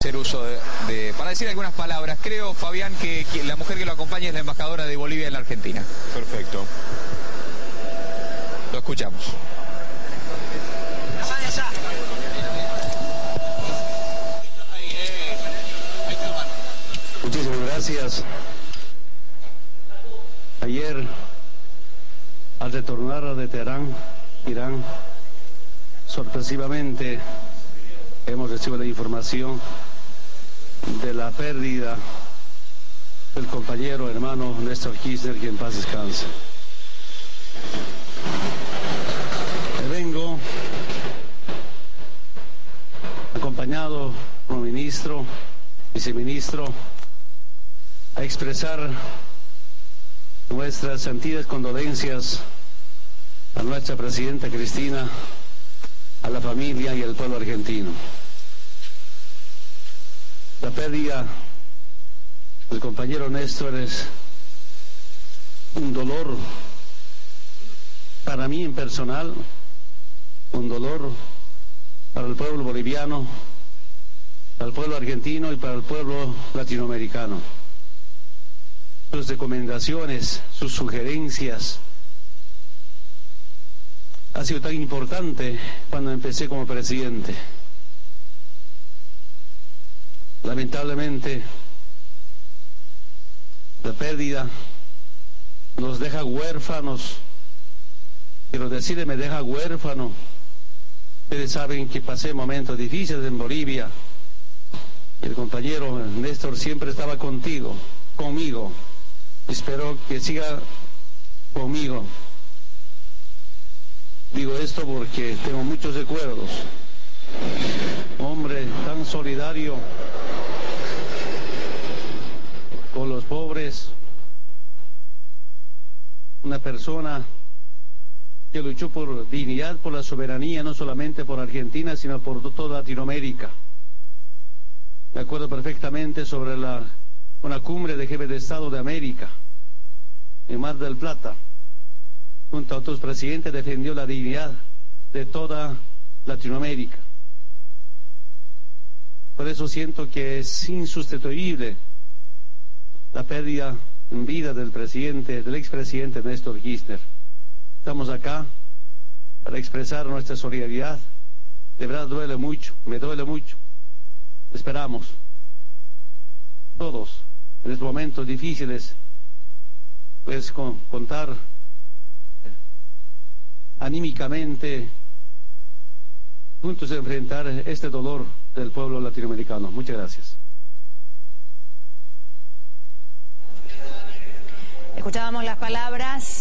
Hacer uso para decir algunas palabras. Creo, Fabián, que la mujer que lo acompaña es la embajadora de Bolivia en la Argentina. Perfecto. Lo escuchamos. Muchísimas gracias. Ayer, al retornar de Teherán, Irán, sorpresivamente hemos recibido la información de la pérdida del compañero hermano Néstor Kirchner, que en paz descanse. Vengo acompañado por un ministro, viceministro, a expresar nuestras sentidas condolencias a nuestra presidenta Cristina, a la familia y al pueblo argentino. La pérdida del compañero Néstor es un dolor para mí en personal, un dolor para el pueblo boliviano, para el pueblo argentino y para el pueblo latinoamericano. Sus recomendaciones, sus sugerencias, ha sido tan importante cuando empecé como presidente. Lamentablemente, la pérdida nos deja huérfanos. Quiero decirle, me deja huérfano. Ustedes saben que pasé momentos difíciles en Bolivia. El compañero Néstor siempre estaba conmigo. Espero que siga conmigo. Digo esto porque tengo muchos recuerdos. Hombre tan solidario con los pobres, una persona que luchó por dignidad, por la soberanía, no solamente por Argentina, sino por toda Latinoamérica. Me acuerdo perfectamente sobre una cumbre de jefes de Estado de América, en Mar del Plata. Junto a otros presidentes defendió la dignidad de toda Latinoamérica. Por eso siento que es insustituible la pérdida en vida del expresidente Néstor Kirchner. Estamos acá para expresar nuestra solidaridad. De verdad duele mucho, me duele mucho. Esperamos todos en estos momentos difíciles pues contar anímicamente, juntos a enfrentar este dolor del pueblo latinoamericano. Muchas gracias. Escuchábamos las palabras